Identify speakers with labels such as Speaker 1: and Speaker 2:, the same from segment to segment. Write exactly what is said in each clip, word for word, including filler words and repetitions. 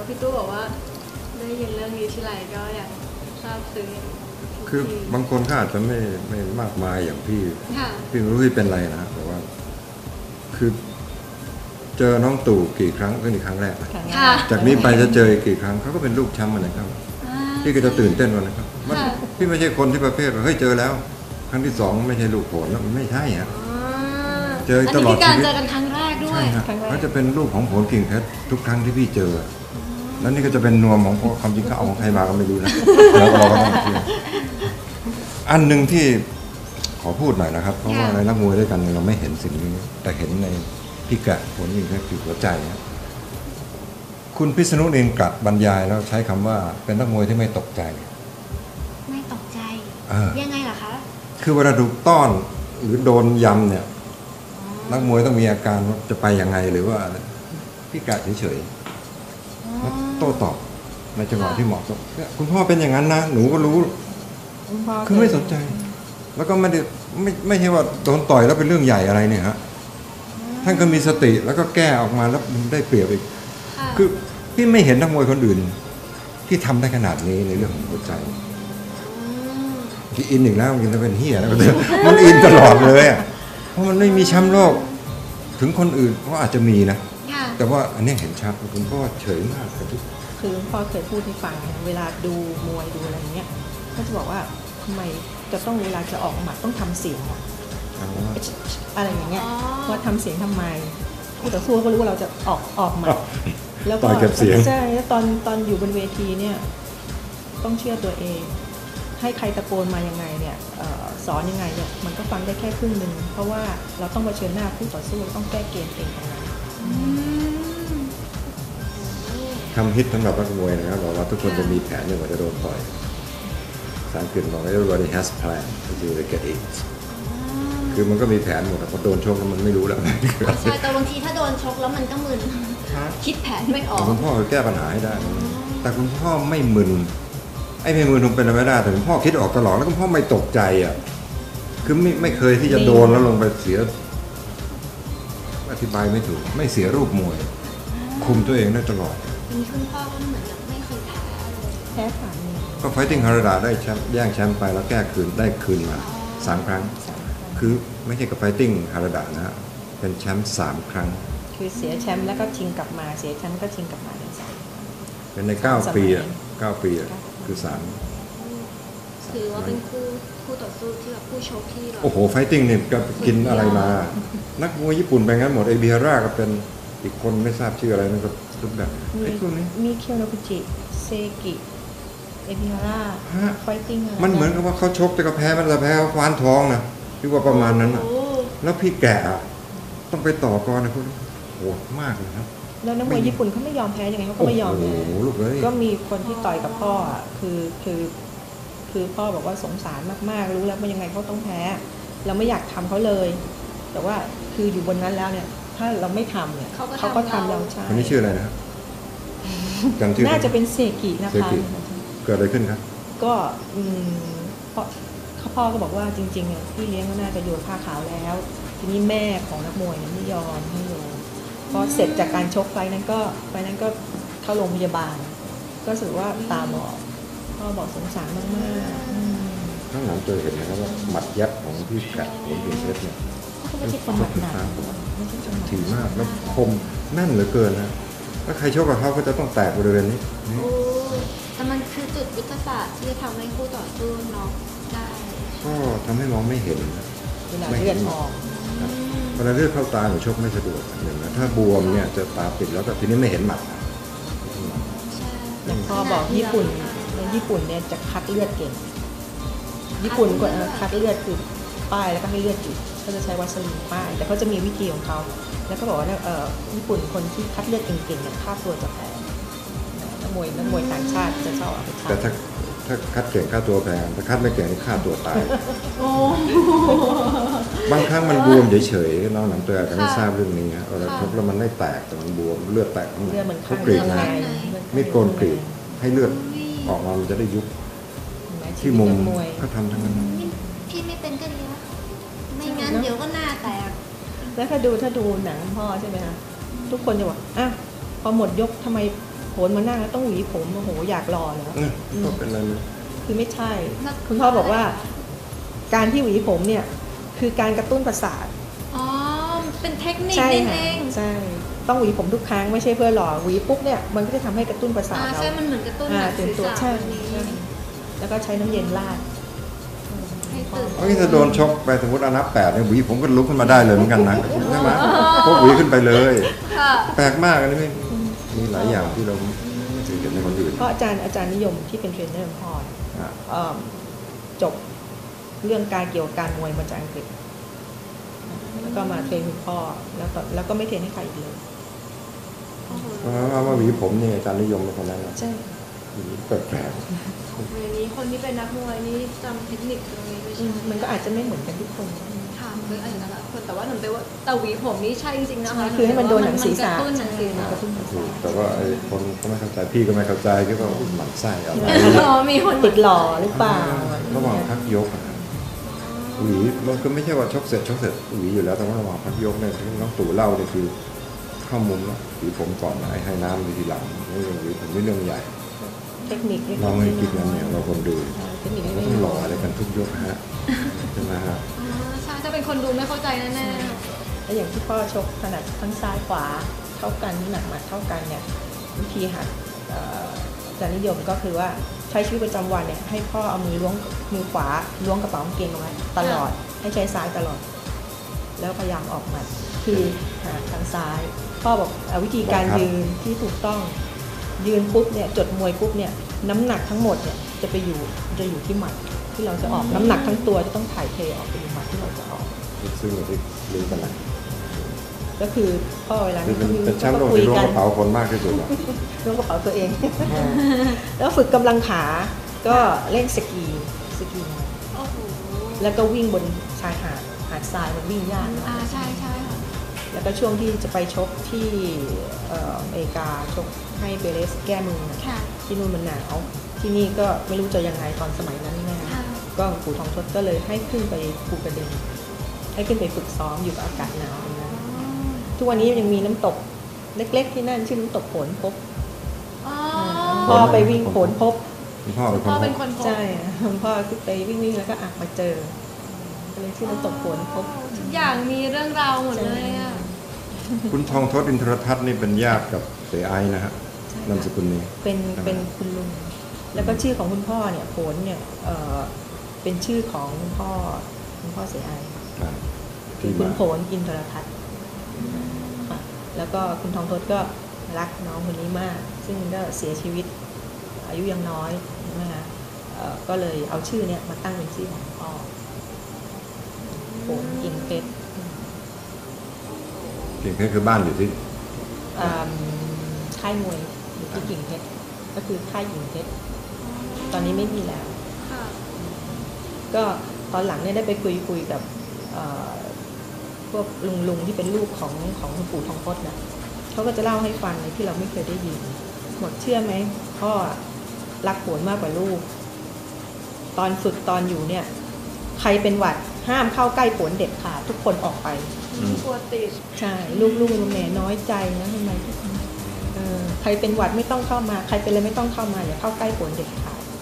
Speaker 1: ว่าพี่ตู้บอกว่าได้ยินเรื่องนี้ทีไรก็อยากทราบซึ้ง
Speaker 2: คือบางคนก็อาจจะไม่ไม่มากมายอย่างพี่พี่ไม่รู้พี่เป็นไรนะแต่ว่าคือเจอน้องตู่กี่ครั้งก็นี่ครั้งแรกจากนี้ไปจะเจอกี่ครั้งเขาก็เป็นลูกช้ำมันนะครับพี่ก็จะตื่นเต้นวันนะครับพี่ไม่ใช่คนที่ประเภทว่าเฮ้ยเจอแล้วครั้งที่สองไม่ใช่ลูกโขนแล้วมันไม่ใช่ฮะเจอตลอดชีวิต
Speaker 1: เจอกันครั้งแรกด้วย
Speaker 2: เขาจะเป็นลูกของโขนกิ่งเพชรทุกครั้งที่พี่เจอแล้วนี่ก็จะเป็นนวมของพ่อความจริงเขาเอาของใครมาก็ไม่รู้นะแล้วเราก็ต้องเชื่ออันหนึ่งที่ขอพูดหน่อยนะครับเพราะว่าในนักมวยด้วยกันเราไม่เห็นสิ่งนี้แต่เห็นในพิกัดโขนกิ่งเพชรคือหัวใจคุณพิษณุเองกลับบรรยายแล้วใช้คำว่าเป็นนักมวยที่ไม่ตกใจ
Speaker 1: ไม่ตกใจยังไงล่ะคะ
Speaker 2: คือเวลาถูกต้อนหรือโดนยำเนี่ยนักมวยต้องมีอาการว่าจะไปยังไงหรือว่าพิกัดเฉยๆแล้วโต้ตอบในจังหวะที่เหมาะสมคุณพ่อเป็นอย่างนั้นนะหนูก็รู้คือไม่สนใจแล้วก็ไม่ได้ไม่ไม่ใช่ว่าโดนต่อยแล้วเป็นเรื่องใหญ่อะไรเนี่ยฮะท่านก็มีสติแล้วก็แก้ออกมาแล้วได้เปรียบอีกคือพี่ไม่เห็นนักมวยคนอื่นที่ทำได้ขนาดนี้ในเรื่องของหัวใจที่อินอีกแล้วมันจะเป็นเฮียแล้วมันอินตลอดเลยอ่ะเพราะมันไม่มีแชมป์โลกถึงคนอื่นก็อาจจะมีนะแต่ว่าอันนี้เห็นชัดคุณพ่อเฉยมากกับทุก
Speaker 3: คือพ่อเคยพูดให้ฟังเวลาดูมวยดูอะไรเงี้ยก็จะบอกว่าทำไมจะต้องเวลาจะออกหมัดต้องทำเสียงอะไรอย่างเงี้ยว่าทำเสียงทำไมผู้ต่อสู้ก็รู้ว่าเราจะออกออกหมัดแล้วก็ใช่แล้วตอนตอนอยู่บนเวทีเนี่ยต้องเชื่อตัวเองให้ใครตะโกนมายังไงเนี่ยสอนยังไงเนี่ยมันก็ฟังได้แค่ครึ่งหนึ่งเพราะว่าเราต้องเผชิญหน้าผู้ต่อสู้ต้องแก้เกมเองตรงนั้น
Speaker 2: คำฮิตสำหรับนักมวยนะครับบอกว่าทุกคนจะมีแผนหนึ่งว่าจะโดนต่อยสารกลิ่นบอกว่า everybody has plan until they get it คือมันก็มีแผนหมดแต่พอโดนชกแล้วมันไม่รู้แล้ว
Speaker 1: ใช่แต่บางทีถ้าโดนชกแล้วมันก็มึนคิดแผนไม่ออก
Speaker 2: คุณพ่อแก้ปัญหาให้ได้แต่คุณพ่อไม่มึนไอ้ไม่มึนคงเป็นอะไรไม่ได้แต่คุณพ่อคิดออกตลอดแล้วคุณพ่อไม่ตกใจอ่ะคือไม่ไม่เคยที่จะโดนแล้วลงไปเสียอธิบายไม่ถูกไม่เสียรูปมวยคุมตัวเองได้ตลอด
Speaker 1: นี่คุณพ่อก็เหมือนกับไม่เคยแพ้เลย
Speaker 3: แพ้ผ่าน
Speaker 2: ก็ไฟติ้งฮาราดาได้แชมป์แย่งแชมป์ไปแล้วแก้คืนได้คืนมาสามครั้งคือไม่ใช่กับไฟติ้งฮาราดานะฮะเป็นแชมป์สามครั้ง
Speaker 3: คือเสียแชมป์แล้วก็ชิงกลับมาเสียแชมป์ก็ชิงกลับมา
Speaker 2: เป็นในเก้าปีอ่ะเก้าปีอ่ะคือสาม
Speaker 1: ถือว่าเป็นคู่คู่ต่อสู้ที่แบบคู่ชกที่
Speaker 2: โอ้โหไฟติ้งเนี่ยก็กินอะไรมานักมวยญี่ปุ่นไปงั้นหมดไอเบียร่าก็เป็นอีกคนไม่ทราบชื่ออะไรนั่นก็ทุกแบบไอ้พวกนี้
Speaker 3: มีเคียวโนกุจิเซกิเอเบียร่าไฟติ้ง
Speaker 2: มันเหมือนกับว่าเขาชกแต่ก็แพ้มันจะแพ้ควานทองนะที่ว่าประมาณนั้นนะแล้วพี่แก่ต้องไปต่อกรนะพวกนี้โหดมากเลยครับ
Speaker 3: แล้วนักมวยญี่ปุ่นเขาไม่ยอมแพ้ยังไงเขาก็ไม่ยอมแพ้ก็มีคนที่ต่อยกับพ่ออ่ะคือคือคือพ่อบอกว่าสงสารมากๆรู้แล้วว่ายังไงเขาต้องแพ้เราไม่อยากทำเขาเลยแต่ว่าคืออยู่บนนั้นแล้วเนี่ยถ้าเราไม่ทำเนี่ยเขาก็ทำเราใช่
Speaker 2: คนนี้ชื่ออะไรนะครับจำชื่อ
Speaker 3: น่าจะเป็นเซกินะคะ
Speaker 2: เกิดอะไรขึ้นครับ
Speaker 3: ก็พ่อพ่อก็บอกว่าจริงๆเนี่ยพี่เลี้ยงก็น่าจะโยนผ้าขาวแล้วทีนี้แม่ของนักมวยไม่ยอมไม่โยนพอเสร็จจากการชกไฟนั้นก็ไฟนั้นก็เข้าโรงพยาบาลก็รู้สึกว่าตาบอดพ่อบอกสงสารมาก
Speaker 2: ๆข้างหลังเจอเห็นนะครับว่าหมัดยับของพี่กัดของพี่เพชรเนี่ย
Speaker 3: ไม่ใช่คนหมัดหนัก
Speaker 2: ถี่มากแล้วคมแน่นเหลือเกินนะถ้าใครชกกับเขาก็จะต้องแตกบริเวณนี้
Speaker 1: แต่มันคือจุดยุทธศาสตร์ที่จะทำให้คู่ต่อสู้น็อกได้
Speaker 2: ก็ทำให้มองไม่เห็น
Speaker 3: เวลาเลือดออก
Speaker 2: เวลาเลือดเข้าตาหนูชกไม่สะดวกอย่างนะถ้าบวมเนี่ยจะตาปิดแล้วก็ทีนี้ไม่เห็นหมัด
Speaker 3: อย่างพอบอกญี่ปุ่นในญี่ปุ่นเนี่ยจะคัดเลือดเก่งญี่ปุ่นก็คัดเลือดคือป้ายแล้วก็ให้เลือดหยุดเขาจะใช้วัสลีนป้ายแต่เขาจะมีวิธีของเขาแล้วก็บอกว่าเออญี่ปุ่นคนที่คัดเลือดเก่งๆเนี่ยค่าตัวจะแพงนักมวยนักมวยต่างชาติจะชอบเอาไปคัด
Speaker 2: แต่ถ้าถ้าคัดเก่งค่าตัวแพงถ้าคัดไม่เก่งค่าตัวตายบางครั้งมันบวมเฉยๆน้องหนังตัวอาจจะไม่ทราบเรื่องนี้นะเราชกแล้วมันไม่แตกแต่มันบวมเลือดแตกข้างในเขากรีดนะไม่โกนกรีดให้เลือดออกมามันจะได้ยุบที่มุมเขาทำทั้งนั้น
Speaker 1: พี่ไม่เป็นก็ดีนะไม่งั้นเดี๋ยวก็หน้าแตก
Speaker 3: แล้วถ้าดูถ้าดูหนังพ่อใช่ไหมคะทุกคนจะบอกอ่ะพอหมดยกทำไมโหนมานั่งแล้วต้องหวีผมโอ้โหอยากรอเลย
Speaker 2: เออก็เป็นอะไรเลย
Speaker 3: คือไม่ใช่ คุณพ่อบอกว่าการที่หวีผมเนี่ยคือการกระตุ้นประสาท
Speaker 1: อ๋อเป็นเทคนิค
Speaker 3: ใช่
Speaker 1: นี่
Speaker 3: ค่ะ
Speaker 1: เอง
Speaker 3: ใช่ต้องหวีผมทุกครั้งไม่ใช่เพื่อหล่อหวีปุ๊บเนี่ยมันก็จะทำให้กระตุ้นประสาท
Speaker 1: อ่า
Speaker 3: เรา
Speaker 1: ใช่มันเหมือนกระตุ้น
Speaker 3: อ่า
Speaker 1: หนัง
Speaker 3: ตื่น
Speaker 1: ศีร
Speaker 3: ตัว
Speaker 1: ษะ
Speaker 3: ใช่
Speaker 1: วันนี้
Speaker 3: ใช่แล้วก็ใช้น้ำเย็นราด
Speaker 1: ให้ตื่น
Speaker 2: เอ้ยถ้าโดนชกไปสมมติอานับแปดเนี่ยหวีผมก็ลุกขึ้นมาได้เลยเหมือนกันนะใช่ไหมพวกหวีขึ้นไปเลย
Speaker 1: ค่ะ
Speaker 2: แปลกมากอันนี้ไม่มีหลายอย่างที่เราไม่เคยเห็นในคนอื่น
Speaker 3: เพราะอาจารย์อาจารย์นิยมที่เป็นเทรนเนอร์ของพ่อ
Speaker 2: อ่ะ
Speaker 3: เอิ่มจบเรื่องการเกี่ยวกับการมวยมาจากอังกฤษแล้วก็มาเทรนคุณพ่อแล้วก็แล้วก็ไม่เทรนให้ใครอีกเลย
Speaker 1: โอ้โห
Speaker 2: เพราะว่ามาหวีผมนี่อาจารย์นิยมเป็นคนนั้นนะ
Speaker 3: ใช่
Speaker 2: หวีแปลก
Speaker 1: อย่างนี้คนที่เป็นนักมวยนี่จำเทคนิคตรงนี้ไม่
Speaker 3: อื
Speaker 1: ใช่
Speaker 3: มมันก็อาจจะไม่เหมือนกันทุกคน
Speaker 1: ค่ะมันก็อาจจะแต่ละคนแต่ว่าหนูไปว่าแต่หวีผมนี่ใช่จริงๆนะคะ
Speaker 3: คือให้มันโดนหนังศีรษะ
Speaker 1: มันกระตุ้นหนังศีรษะ
Speaker 3: กระตุ้นประ
Speaker 2: ๆถู
Speaker 3: สาก ท
Speaker 2: แต่ว่าไอ้คนก็ไม่เข้าใจพี่ก็ไม่เข้าใจพี่ก็หมั่นไส้อะไร
Speaker 1: อ๋อมีคน
Speaker 3: ติดหล่อหรือเปล่า
Speaker 2: ระหว่างพักยกอะหวีมันก็ไม่ใช่ว่าชกเสร็จชกเสร็จหวีอยู่แล้วแต่ว่าระหว่างพักยกเนี่ยที่น้องตู่เล่าเนี่ยคือเข้ามุมแล้วหวีผมก่อนนะไอ้ให้น้ำไปทีหลังนี่เรื่องหวีผมนี่เรื่องใหญ่
Speaker 3: เทคนิค
Speaker 2: เราไม่คิดงั้นเนี่ยเราคนดู
Speaker 3: เทคนิค
Speaker 2: เรา
Speaker 3: ไม่
Speaker 2: ต้องหล่ออะไรกันทุกยกฮะใช่ไหมฮะ
Speaker 1: อ๋อใช่ถ้าเป็นคนดูไม่เข้าใจแน่
Speaker 3: แล้วอย่างที่พ่อชกถนัดทั้งซ้ายขวาเท่ากันน้ำหนักหมัดเท่ากันเนี่ยวิธีหัดเอ่ออาจารย์นิยมก็คือว่าใช้ชีวิตประจำวันเนี่ยให้พ่อเอามือล้วงมือขวาล้วงกระเป๋ากางเกงเอาไว้ตลอดให้ใช้ซ้ายตลอด แล้วพยายามออกหมัดคือหาทางซ้าย พ่อบอกเอาวิธีการยืนที่ถูกต้องยืนปุ๊บเนี่ยจดมวยปุ๊บเนี่ยน้ำหนักทั้งหมดเนี่ยจะไปอยู่จะอยู่ที่หมัดที่เราจะออกน้ำหนักทั้งตัวจะต้องถ่ายเทออกไปอยู่หมัดที่เราจะออก
Speaker 2: ซึ่งอย่างที่รู้กันนะ
Speaker 3: ก็คือพ่อเวลา
Speaker 2: คือเป็น
Speaker 3: ที่
Speaker 2: เป็นแชมป์โลก
Speaker 3: คุย
Speaker 2: ที่ล้วง
Speaker 3: กั
Speaker 2: กระเป๋าคนมากที่สุดอะ
Speaker 3: ล้วงกระเป๋าตัวเอง แล้วฝึกกำลังขาก็เล่นสกีสกีมา
Speaker 1: ๆโอ้โห
Speaker 3: แล้วก็วิ่งบนชายหาดหาดทรายมันวิ่งยากนะ
Speaker 1: อ่าใช่ใช่ค่ะ
Speaker 3: แล้วก็ช่วงที่จะไปชกที่เอ่ออเมริกาชกให้เบเลสแก้มือนะ
Speaker 1: ค่ะ
Speaker 3: ที่นู่นมันหนาวที่นี่ก็ไม่รู้จะยังไงตอนสมัยนั้นนะ
Speaker 1: ค่ะ
Speaker 3: ก็ปู่ทองทศก็เลยให้ขึ้นไปภูกระดึงให้ขึ้นไปฝึกซ้อมอยู่กับอากาศหนาวนะทุกวันนี้ยังมีน้ำตกเล็กๆที่นั่นชื่อน้ำตกโขนพบ
Speaker 1: อ๋อ
Speaker 3: พ่อไปวิ่งโขนพบ
Speaker 2: คุณพ่อเป็นค
Speaker 1: พ่
Speaker 2: น
Speaker 1: อ
Speaker 2: พ
Speaker 1: เป็น
Speaker 2: บ
Speaker 1: คนพบ
Speaker 3: ใช่คุณพ่อขึ้นไปวิ่งวิ่งแล้วก็อ่ะมาเจอก็เลยชื่อน้ำตกโขนพบ
Speaker 1: ทุกอย่างมีเรื่องราวหมดเลยอ่ะ
Speaker 2: คุณทองทศอินทรทัศน์นี่เป็นญาติกับเสไอนะฮะนามสกุลนี้
Speaker 3: เป็นเป็นคุณลุงแล้วก็ชื่อของคุณพ่อเนี่ยโขนเนี่ยเอ่อเป็นชื่อของคุณพ่อคุณพ่อเสียไอ
Speaker 2: อ่า
Speaker 3: คือ
Speaker 2: ที่
Speaker 3: คุณ
Speaker 2: มา
Speaker 3: โขนอินทรทัศน์ค่ะแล้วก็คุณทองทศก็รักน้องคนนี้มาก ซึ่งก็เสียชีวิตอายุยังน้อยใช่ไหมคะเอ่อก็เลยเอาชื่อเนี่ยมาตั้งเป็นชื่อของพ่อโขนอินเพชร
Speaker 2: กิ่งเพชรคือบ้านอยู่ที่
Speaker 3: อืมค่ายมวยอยู่ที่กิ่งเพชรก็คือค่ายหญิงเพชรตอนนี้ไม่มีแล้ว
Speaker 1: ค่ะ
Speaker 3: ก็ตอนหลังเนี่ยได้ไปคุยคุยกับเอ่อพวกลุงลุงที่เป็นลูกของของคุณปู่ทองพจน์นะเขาก็จะเล่าให้ฟังในที่เราไม่เคยได้ยินหมดเชื่อไหมพ่อรักโขนมากกว่าลูก ตอนฝึกตอนอยู่เนี่ยใครเป็นหวัดห้ามเข้าใกล้โขนเด็ดขาดทุกคนออกไป
Speaker 1: กลัวติด
Speaker 3: ใช่ลูกลูกแม่น้อยใจนะทำไมเออใครเป็นหวัดไม่ต้องเข้ามา ใครเป็นอะไรไม่ต้องเข้ามาอย่าเข้าใกล้โขนเด็ดขาด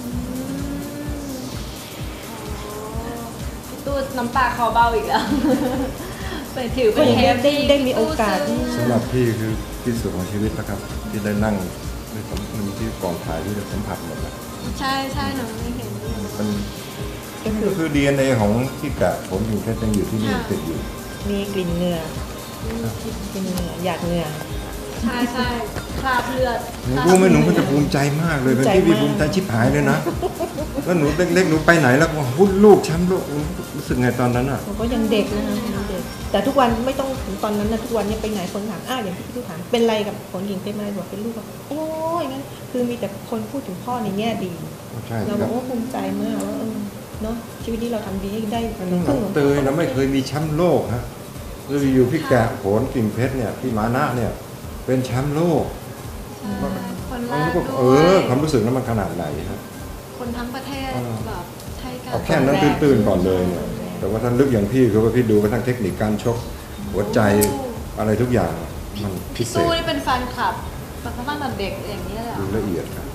Speaker 1: ตู้น้ำตาคอเบาอีกแล้ว เป็นถือ
Speaker 3: ก็
Speaker 1: เป็น
Speaker 3: อย่าง
Speaker 1: เท
Speaker 3: นี้
Speaker 1: ป
Speaker 3: ได้ได้มีโอกาส
Speaker 1: ตู้ซึ้ง
Speaker 2: สำหรับพี่คือที่สุดของชีวิตแล้วครับ ที่ได้นั่งในผมมันที่กองถ่ายที่ได้สัมผัสหมดแล้ว
Speaker 1: ใช่ใช่หนูไม่เห็นอยู่
Speaker 2: มันก็คือ ดีเอ็นเอ ของที่กะผมอยู่แค่ยังอยู่ที่นี่ติดอยู่
Speaker 3: มีกลิ่นเหงื่อ กลิ่นเหงื่ออยากเหงื่อ
Speaker 1: ใช่ใช่คราบเลือด
Speaker 2: หนูรู้ไหมหนูก็จะภูมิใจมากเลยเป็นที่พี่ภูมิใจชิบหายเลยนะแล้วหนูเล็กๆหนูไปไหนแล้วก็หุ้นลูกแชมป์โลกรู้สึกไงตอนนั้นอ่ะ
Speaker 3: เราก็ยังเด็กนะคะยังเด็กแต่ทุกวันไม่ต้องถึงตอนนั้นนะทุกวันเนี้ไปไหนคนถามอ้าวอย่างที่พี่ทุกถามเป็นไรกับผลหญิงเป็นอะไรบอกเป็นลูกบอกโอ้ยงั้นคือมีแต่คนพูดถึงพ่อในแง่ดี
Speaker 2: ใช่
Speaker 3: เรา
Speaker 2: ค
Speaker 3: บ
Speaker 2: รั
Speaker 3: อบ กว่าภูมิใจมากว่าเออเนาะชีวิตนี้เราทำดีให้ได้ค
Speaker 2: น้อง
Speaker 3: รึ่งของ
Speaker 2: เตยนะไม่เคยมีแชมป์โลกฮะแล้วอยู่พี่แกะโขนกิ่งเพชรเนี่ยพี่มานะเนี่ยเป็นแชมป์โลก
Speaker 1: คนแร
Speaker 2: เรา
Speaker 1: ก
Speaker 2: ก็
Speaker 1: ด้
Speaker 2: เอ
Speaker 1: ว
Speaker 2: อย ความรู้สึกนั้นมันขนาดไหนครับ
Speaker 1: คนทั้งประเทศแบบใช่กัน
Speaker 2: เอาแค่นั้นตื่นๆก่อนเลยเนี่ยแต่ว่าท่านลึกอย่างพี่คือว่าพี่ดูไปทั้งเทคนิคการชกหัวใจอะไรทุกอย่างมันพิ
Speaker 1: พี่
Speaker 2: เศ
Speaker 1: ตู้
Speaker 2: ษ
Speaker 1: นี่เป็นแฟนคลับแบบเขาฟังแบบเด็กอย่างนี้เลยเหรอ
Speaker 2: ดูละเอียดครับ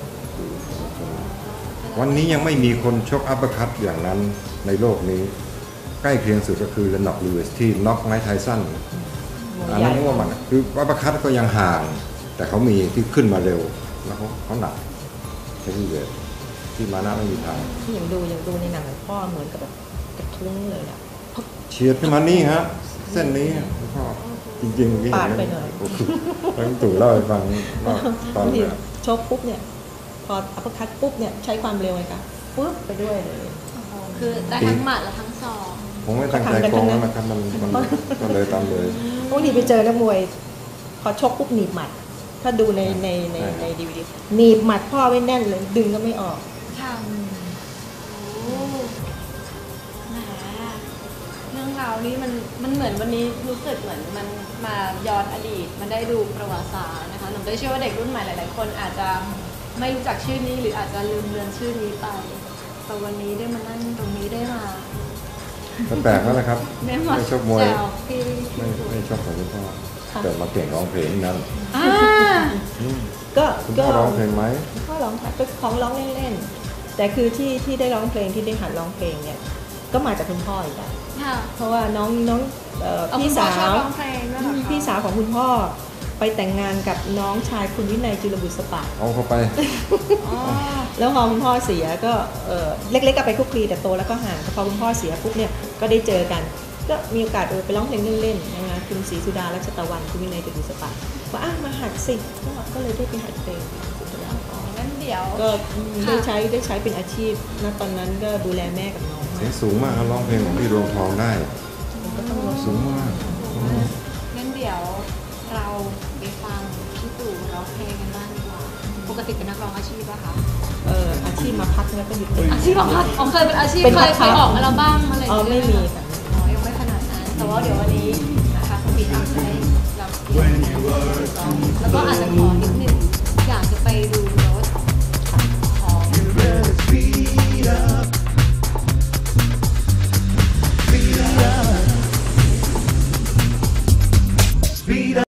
Speaker 2: วันนี้ยังไม่มีคนชกอัปเปอร์คัตอย่างนั้นในโลกนี้ ใกล้เคียงสุดก็คือเลนน็อกลูอิสที่น็อกไมค์ไทสันอันนั้นว่ามันคืออัปเปอร์คัตก็ยังห่าง แต่เขามีที่ขึ้นมาเร็วแล้วเขาเขาหนักเฮฟวีเวทที่มาน่าไม่มีทาง
Speaker 3: ที่อย่างดูอย่างดูในหนังพ่อเหมือนกับแบบกระทุ้งเลยอะ
Speaker 2: เฉียดขึ้นมานี่ฮะเส้นนี้พ่อจริงๆพี่
Speaker 3: ปาดไปหน่อย
Speaker 2: ตั้งตู่เล่าให้ฟังว่าตอน
Speaker 3: บางที
Speaker 2: เนี่ย
Speaker 3: ชกปุ๊บเนี่ยพออัปเปอร์คัตปุ๊บเนี่ยใช้ความเร็วไงคะปุ๊บไปด้วยเลย
Speaker 1: คือได้ทั้งหมัดและทั้งศอก
Speaker 2: ผมไม่ตั้งใจโกงแล้วนะครับมันมันก็เลยตามเลย
Speaker 3: บางทีไปเจอนักมวยพอชกปุ๊บหนีบหมัด ถ้าดูในในใน
Speaker 2: ใช่
Speaker 3: ในดีวีดีหนีบหมัดพ่อไว้แน่นเลยดึงก็ไม่ออก
Speaker 1: ค่ะโอ้แหมเรื่องราวนี้มันมันเหมือนวันนี้รู้สึกเหมือนมันมาย้อนอดีต มันได้ดูประวัติศาสตร์นะคะหนูได้เชื่อว่าเด็กรุ่นใหม่หลาย ๆ คนอาจจะไม่รู้จักชื่อนี้หรืออาจจะลืมเลือนชื่อนี้ไปแต่วันนี้ได้มานั่งตรงนี้ได้มา
Speaker 2: มันแปลกแล้วนะครับ
Speaker 1: ได้มา
Speaker 2: ไม่ชอบมวย
Speaker 1: แซวพี่
Speaker 2: ไม่ไม่ชอบของคุณพ่อเกิดมาเก่งร้องเพลงนั้น
Speaker 1: อ่า
Speaker 2: อืม
Speaker 3: ก็
Speaker 2: คุณ
Speaker 3: ก็
Speaker 2: พ่อร้องเพลงไหม
Speaker 3: พ่อร้องค่ะก็ของร้องเล่นๆแต่คือที่ที่ได้ร้องเพลงที่ได้หัดร้องเพลงเนี่ยก็มาจากคุณพ่ออีกแล้ว
Speaker 1: ค่ะ
Speaker 3: เพราะว่าน้องน้องเอ่อ
Speaker 1: เอา
Speaker 3: พี่
Speaker 1: คุณพ่อ
Speaker 3: สา
Speaker 1: ชอบ
Speaker 3: ว
Speaker 1: ร้องเพลงด้วยเหรอคะ
Speaker 3: พี่สาวของคุณพ่อไปแต่งงานกับน้องชายคุณวินัยจุลบุตรสปะ
Speaker 2: เอาเข้าไป
Speaker 1: อ๋อ
Speaker 3: แล้วพอคุณพ่อเสียก็เอ่อเล็กๆก็ไปคลุกคลีแต่โตแล้วก็ห่างแต่พอคุณพ่อเสียปุ๊บเนี่ยก็ได้เจอกัน ก็มีโอกาสเออไปร้องเพลงเล่นๆนะคะคุณศรีสุดารัชตะวันคุณวินัยจุลบุตรสปะว่าอ่ะมาหัดสิก็ก็เลยได้ไปหัดเพลง
Speaker 1: งั้นเดี๋ยว
Speaker 3: ก็ได้ใช้ได้ใช้เป็นอาชีพณตอนนั้นก็ดูแลแม่กับน้อง
Speaker 2: เสียงสูงมากครับร้องเพลงของพี่รวงทองได้
Speaker 3: ก็ต้องลด
Speaker 2: สูงมาก
Speaker 1: งั้นเดี๋ยวเราไปฟังพี่ตู่ร้องเพลงกันบ้างดีกว่า ปกติเป็นนักร้องอาชีพป่ะคะ
Speaker 3: เอออาชีพมาพักแล้วก็หยุดเพลง
Speaker 1: อาชีพเหรอคะอ๋อเคยเป็นอาชีพ
Speaker 3: เป็น
Speaker 1: เคย
Speaker 3: พั
Speaker 1: เค
Speaker 3: ก
Speaker 1: ย
Speaker 3: ๆ
Speaker 1: ออกอัลบั้มอะไรอ
Speaker 3: อ๋อย่าง
Speaker 1: เงี้ย
Speaker 3: ไม่มีค่ะ
Speaker 1: อ๋อยังไม่ขนาดนั้น แต่ว่าเดี๋ยววันนี้นะคะสปีดอัพจะได้รับเกียรติแล้วก็อาจจะขอนิดนึงอยากจะไปดู